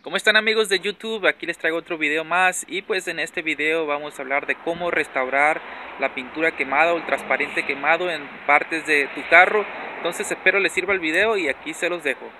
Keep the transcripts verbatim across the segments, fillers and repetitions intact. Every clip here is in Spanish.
¿Cómo están, amigos de YouTube? Aquí les traigo otro video más y pues en este video vamos a hablar de cómo restaurar la pintura quemada o el transparente quemado en partes de tu carro. Entonces espero les sirva el video y aquí se los dejo.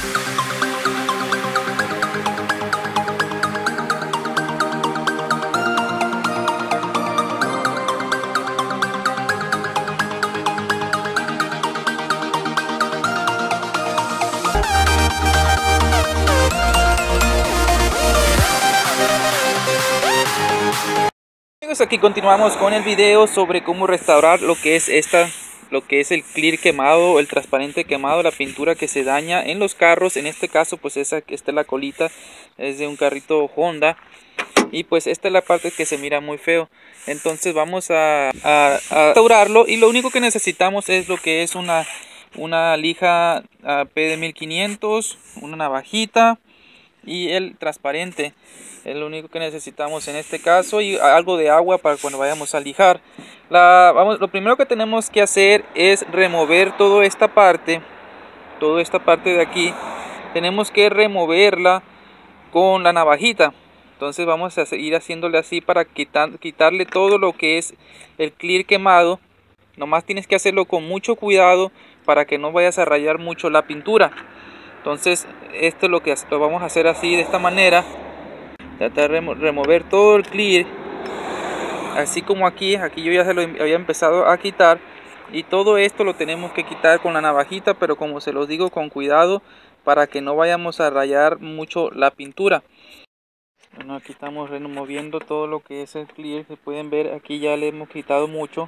Aquí continuamos con el video sobre cómo restaurar lo que es esta lo que es el clear quemado, el transparente quemado, la pintura que se daña en los carros. En este caso pues esa, esta es la colita, es de un carrito Honda y pues esta es la parte que se mira muy feo. Entonces vamos a, a, a restaurarlo y lo único que necesitamos es lo que es una, una lija P de mil quinientos, una navajita y el transparente. Es lo único que necesitamos en este caso, y algo de agua para cuando vayamos a lijar. La, vamos, lo primero que tenemos que hacer es remover toda esta parte, toda esta parte de aquí. Tenemos que removerla con la navajita. Entonces vamos a seguir haciéndole así para quitar, quitarle todo lo que es el clear quemado. Nomás tienes que hacerlo con mucho cuidado para que no vayas a rayar mucho la pintura. Entonces esto es lo que lo vamos a hacer así, de esta manera. Tratar de remover todo el clear, así como aquí, aquí yo ya se lo había empezado a quitar, y todo esto lo tenemos que quitar con la navajita, pero como se los digo, con cuidado para que no vayamos a rayar mucho la pintura. Bueno, aquí estamos removiendo todo lo que es el clear, se pueden ver, aquí ya le hemos quitado mucho,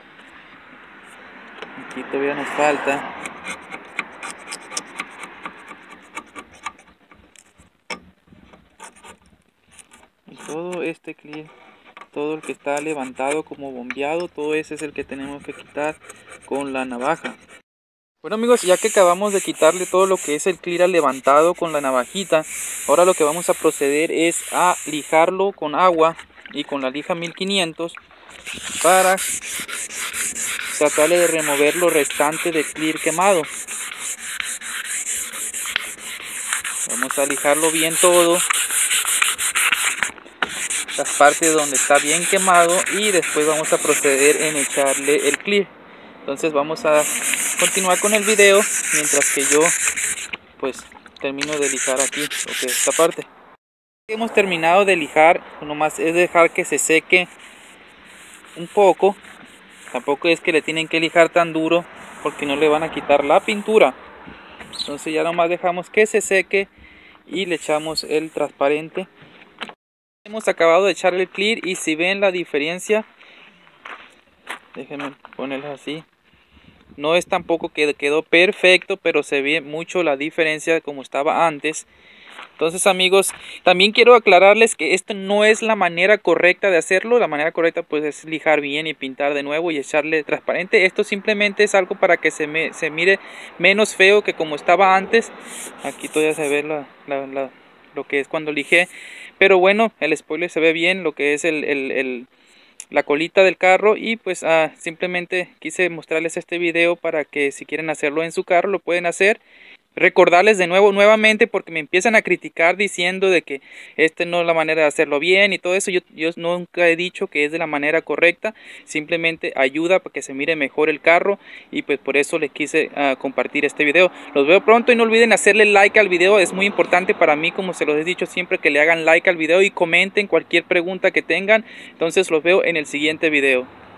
aquí todavía nos falta. Todo este clear, todo el que está levantado como bombeado, todo ese es el que tenemos que quitar con la navaja. Bueno, amigos, ya que acabamos de quitarle todo lo que es el clear levantado con la navajita, ahora lo que vamos a proceder es a lijarlo con agua y con la lija mil quinientos para tratarle de remover lo restante de clear quemado. Vamos a lijarlo bien todo, las partes donde está bien quemado, y después vamos a proceder en echarle el clear. Entonces vamos a continuar con el video mientras que yo pues termino de lijar aquí lo que es esta parte. Hemos terminado de lijar, nomás es dejar que se seque un poco. Tampoco es que le tienen que lijar tan duro porque no le van a quitar la pintura. Entonces ya nomás dejamos que se seque y le echamos el transparente. Hemos acabado de echar el clear y si ven la diferencia, déjenme ponerlo así, no es tampoco que quedó perfecto, pero se ve mucho la diferencia de como estaba antes. Entonces, amigos, también quiero aclararles que esto no es la manera correcta de hacerlo. La manera correcta pues es lijar bien y pintar de nuevo y echarle transparente. Esto simplemente es algo para que se, me, se mire menos feo que como estaba antes. Aquí todavía se ve la, la, la, lo que es cuando lijé. Pero bueno, el spoiler se ve bien, lo que es el, el, el, la colita del carro. Y pues ah, simplemente quise mostrarles este video para que si quieren hacerlo en su carro lo pueden hacer. Recordarles de nuevo, nuevamente, porque me empiezan a criticar diciendo de que esta no es la manera de hacerlo bien y todo eso. Yo, yo nunca he dicho que es de la manera correcta, simplemente ayuda para que se mire mejor el carro y pues por eso les quise uh, compartir este video. Los veo pronto y no olviden hacerle like al video, es muy importante para mí, como se los he dicho siempre, que le hagan like al video y comenten cualquier pregunta que tengan. Entonces los veo en el siguiente video.